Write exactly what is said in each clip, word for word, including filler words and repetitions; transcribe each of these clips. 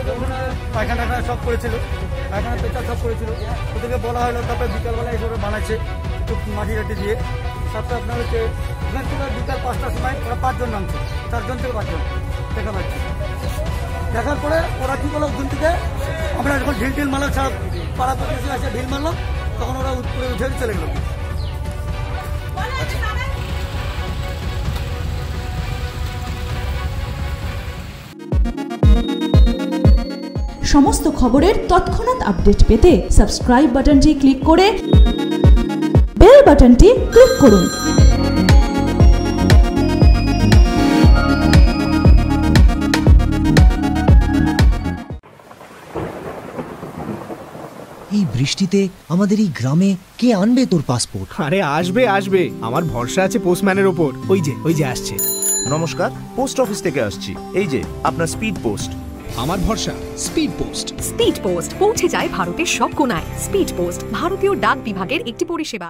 ওখানে পায়খানা টায়খানা সব করেছিল, পায়খানা পেঁচা সব করেছিল, ওদেরকে বলা হলো। তারপরে বিকালবেলা এসে বানাচ্ছে একটু মাটি টাটি দিয়ে। তারপরে আপনার হচ্ছে এখান থেকে বিকাল পাঁচটার সময় ওরা পাঁচজন নামছে, চারজন থেকে পাঁচজন দেখা পাচ্ছে। দেখার পরে ওরা কী করলো, ওখান থেকে আমরা যখন ঢিল ঢিল মারলাম, সব পাড়া প্রতিবেশী আসে ঢিল মারলাম, তখন ওরা উপরে উঠে চলে গেল। সমস্ত খবরের তৎক্ষণাৎ আপডেট পেতে সাবস্ক্রাইব বাটনটি ক্লিক করে বেল বাটনটি ক্লিক করুন। এই বৃষ্টিতে আমাদের এই গ্রামে কে আনবে তোর পাসপোর্ট? আরে আসবে আসবে, আমার ভরসা আছে পোস্টম্যানের ওপর। ওই যে ওই যে আসছে। নমস্কার, পোস্ট অফিস থেকে আসছি। এই যে আপনার স্পিড পোস্ট। আমার ভরসা স্পিড পোস্ট। স্পিড পোস্ট পৌঁছে যায় ভারতের সব কোণায়। স্পিড পোস্ট ভারতীয় ডাক বিভাগের একটি পরিষেবা।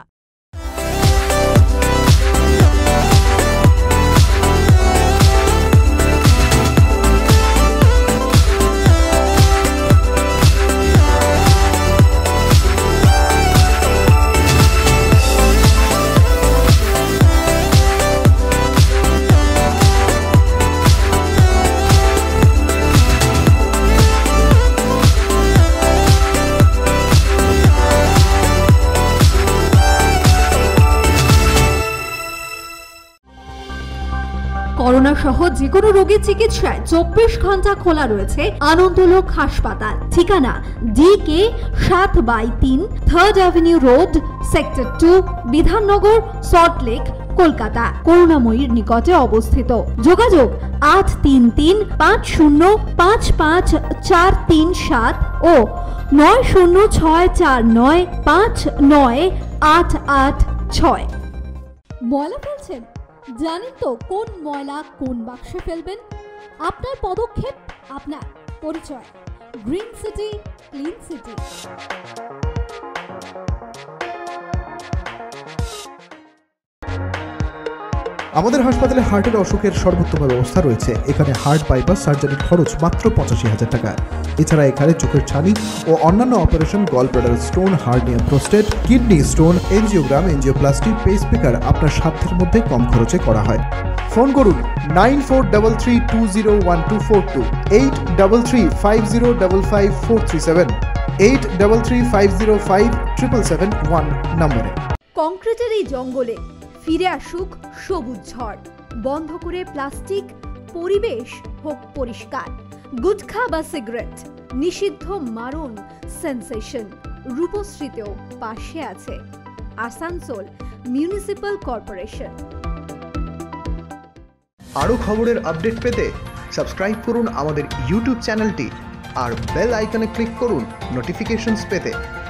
করোনা সহ যে কোনো রোগীর চিকিৎসায় চব্বিশ ঘন্টা খোলা রয়েছে আনন্দলোক হাসপাতাল। ঠিকানা ডি কে সাত বাই তিন third avenue road, sector two, Bidhannagar, Salt Lake, Kolkata. করুণাময়ীর নিকটে অবস্থিত। যোগাযোগ আট তিন তিন পাঁচ শূন্য পাঁচ পাঁচ চার তিন সাত ও নয় শূন্য ছয় চার নয় পাঁচ নয় আট আট ছয়। ময়লা ফেলছেন? জানেন তো কোন ময়লা কোন বাক্সে ফেলবেন? আপনার পদক্ষেপ, আপনার পরিচয়। Green city, clean city. আমাদের হাসপাতালে হার্টের অসুখের সর্বোত্তম ব্যবস্থা রয়েছে। এখানে হার্ট বাইপাস সার্জারির খরচ মাত্র পঁচাশি হাজার টাকা। এছাড়া এখানে চোখের ছানি ও অন্যান্য operation, gall bladder stone, hernia, prostate, kidney stone, angiogram, angioplasty, pacemaker আপনার সাধ্যের মধ্যে কম খরচে করা হয়। ফোন করুন nine four double three two zero one two four two, eight double three five zero double five four three seven, eight double three five zero five triple seven one নম্বরে। কংক্রিটের এই জঙ্গলে ফিরে আসুক সবুজ ঝড়। বন্ধ করে প্লাস্টিক, পরিবেশ হোক পরিষ্কার। গুটখা বা সিগারেট নিষিদ্ধ, মারণ সেন্সেশন। রূপশ্রীতেও পাশে আছে আসানসোল মিউনিসিপাল কর্পোরেশন। আরও খবরের আপডেট পেতে সাবস্ক্রাইব করুন আমাদের ইউটিউব চ্যানেলটি আর বেল আইকনে ক্লিক করুন নোটিফিকেশনস পেতে।